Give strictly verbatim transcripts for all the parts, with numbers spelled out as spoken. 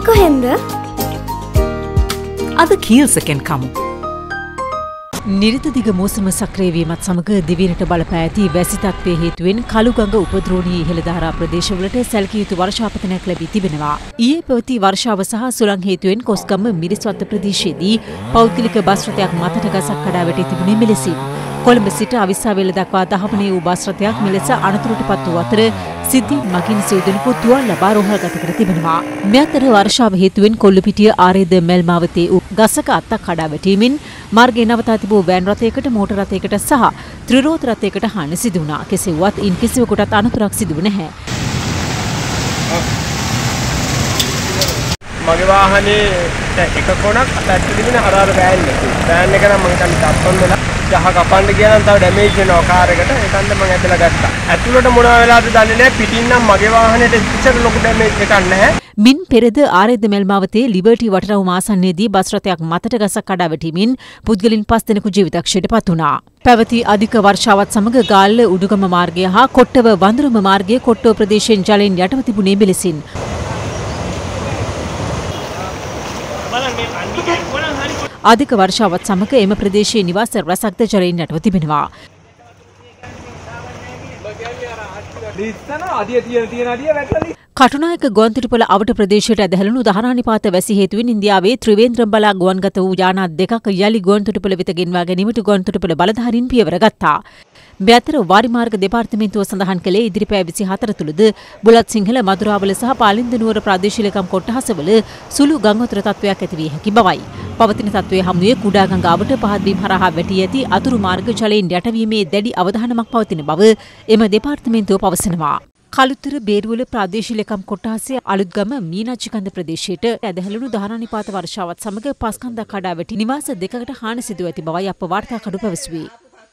කොහෙන්ද? අද කීල්සකෙන් කමු. නිරිත දිග මෝසම සක්‍රිය වීමත් සමග දිවයිනට බලපෑ ඇති වැසි තත්ත්වයේ හේතුවෙන් කළුගඟ උපද්‍රෝණීය ඉහළ ධාරා ප්‍රදේශවලට සැලකිය යුතු වර්ෂාපතනයක් ලැබී තිබෙනවා. ඊයේ පැවති වර්ෂාව සහ සුළං හේතුවෙන් කොස්ගම මිරිස්වත්ත ප්‍රදේශයේදී පෞද්ගලික බස් රථයක් මතට ගසක් කඩා වැටී තිබුණේ මෙලෙසින්. කොළඹ සිට අවිස්සාවේල දක්වා දහවනේ වූ බස් රථයක් මෙලෙස අනතුරටපත් වූ අතර සිද්ධියෙන් මගින් සිව් දෙනෙකු තුවාල ලබා රෝහල්ගත කර තිබෙනවා. මේ අතර වර්ෂාව හේතුවෙන් කොල්ලුපිටිය 𝗙𝗲𝗪 වතේ ගසක අත්තක් කඩා වැටීමෙන් මාර්ගයේ නවතා තිබූ වෑන් රථයකට මෝටර රථයකට සහ ත්‍රිරෝද රථයකට හානි සිදු වුණා. කෙසේ වුවත් ඉන් කිසිවකුටත් අනතුරක් සිදු වුණේ නැහැ. මගේ වාහනේ එක කොනක් අතට තිබෙන අර අර වෑන් එක. වෑන් එක නම් මම හිතන්නේ තත්පොන් වෙලා ජහ කපන්න ගියා නම් තව ඩැමේජ් වෙනවා කාර් එකට. ඒකන්ද මම ඇදලා ගත්තා. ඇතුළට මොනවා වෙලාද දන්නේ නැහැ. පිටින් නම් මගේ වාහනේට ඉච්චර ලොකු ඩැමේජ් එකක් නැහැ. මින් පෙරද 𝗙𝗲𝗪 වතේ ලිබර්ටි වටරවුම ආසන්නයේදී බස් රථයක් මතට ගසක් කඩා වැටීමෙන් පුද්ගලින් පස් දෙනෙකු ජීවිතක්ෂයට පත් වුණා. පැවති අධික වර්ෂාවත් සමග ගාල්ල උඩුගම මාර්ගය හා කොට්ටව වඳුරම මාර්ගයේ කොට්ටව ප්‍රදේශයෙන් ජලයෙන් යටව තිබුණේ මෙලෙසින්. අධික වර්ෂාවත් සමග එම ප්‍රදේශයේ නිවාස රැසක්ද ජලයෙන් යටව තිබෙනවා. කටුනායක ගුවන්තොටුපළ අවට ප්‍රදේශයට ඇදහැළුණු දහරානිපාත වැසි හේතුවෙන් ඉන්දියාවේ ත්‍රිවේන්ද්‍රම් බලා ගුවන්ගත වූ යානා දෙකක් යලි ගුවන්තොටුපළ වෙත ගෙන්වා ගැනීමට ගුවන්තොටුපළ බලධාරීන් පියවර ගත්තා. මේ අතර වාරිමාර්ග දෙපාර්තමේන්තුව සඳහන් කළේ ඉදිරි පැය විසිහතර තුළද බුලත් සිංහල මදුරාවල සහ පාලින්ද නුවර ප්‍රාදේශීය ලේකම් කොට්ටහසවල සුළු ගංවතුර තත්ත්වයක් ඇති විය හැකි බවයි. පවතින තත්ත්වයේ හමුවේ කුඩා ගඟ අවට පහත් බිම් හරහා වැටී ඇති අතුරු මාර්ග ජලයෙන් යටවීමේ දැඩි අවධානමක් පවතින බව එම දෙපාර්තමේන්තුව පවසනවා. කළුතර බේරුවල ප්‍රාදේශීය ලේකම් කොට්ටහසේ අලුත්ගම මීනාච්චිකන්ද ප්‍රදේශයට ඇදහැළුණු දහරානිපාත වර්ෂාවත් සමග පස්කන්දක් කඩා වැටි නිවාස දෙකකට හානි සිදුව ඇති බවයි අප වාර්තාකරු පැවසුවේ.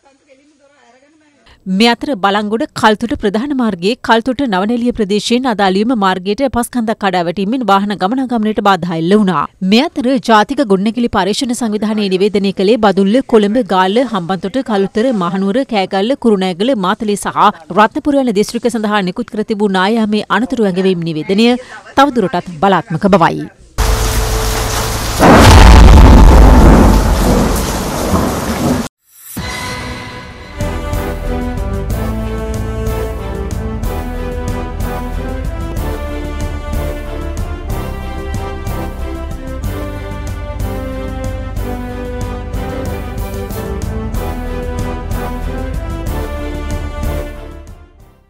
මේ අතර බලංගොඩ කල්තොට ප්‍රධාන මාර්ගයේ කල්තොට නවනෙලිය ප්‍රදේශයෙන් අදාළියම මාර්ගයට පස්කන්දක් කඩා වැටීමෙන් වාහන ගමනාගමනයට බාධා එල්ල වුණා. මේ අතර ජාතික ගොඩනැගිලි පරීක්ෂණ සංවිධානයේ නිවේදනය කළේ බදුල්ල, කොළඹ, ගාල්ල, හම්බන්තොට, කළුතර, මහනුවර, කෑගල්ල, කුරුණෑගල, මාතලේ සහ රත්නපුර යන දිස්ත්‍රික්ක සඳහා නිකුත් කර තිබූ නායාමේ අනතුරු ඇඟවීම් නිවේදනය තවදුරටත් බලාත්මක බවයි.